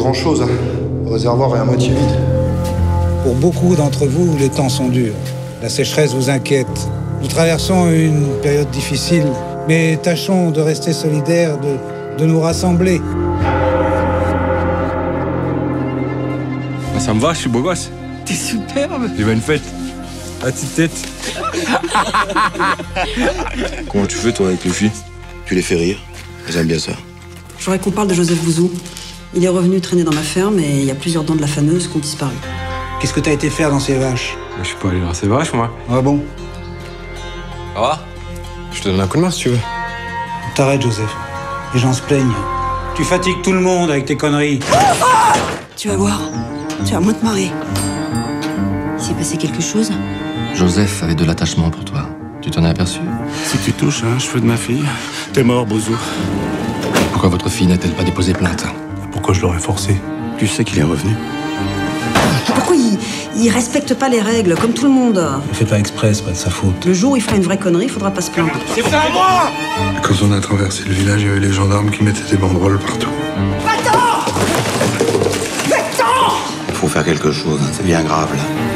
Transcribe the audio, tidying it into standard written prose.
grand-chose, hein. Le réservoir est à moitié vide. Pour beaucoup d'entre vous, les temps sont durs. La sécheresse vous inquiète. Nous traversons une période difficile, mais tâchons de rester solidaires, de nous rassembler. Ça me va, je suis beau gosse. T'es superbe. J'ai une fête. La petite tête. Comment tu fais, toi, avec les filles? Tu les fais rire. Elles aiment bien ça. Je voudrais qu'on parle de Joseph Bouzou. Il est revenu traîner dans ma ferme et il y a plusieurs dents de la faneuse qui ont disparu. Qu'est-ce que t'as été faire dans ces vaches? Je suis pas allé dans ces vaches, moi. Ah bon? Ça va? Je te donne un coup de main, si tu veux. T'arrêtes, Joseph. Les gens se plaignent. Tu fatigues tout le monde avec tes conneries. Tu vas voir, tu vas moins te marrer. Il s'est passé quelque chose? Joseph avait de l'attachement pour toi. Tu t'en es aperçu? Si tu touches un cheveu de ma fille, t'es mort, Bouzou. Pourquoi votre fille n'a-t-elle pas déposé plainte? Pourquoi je l'aurais forcé? Tu sais qu'il est revenu. Pourquoi il respecte pas les règles, comme tout le monde? Il fait pas exprès, c'est pas de sa faute. Le jour où il fera une vraie connerie, il faudra pas se plaindre. Quand on a traversé le village, il y avait les gendarmes qui mettaient des banderoles partout. Il faut faire quelque chose, hein. C'est bien grave, là.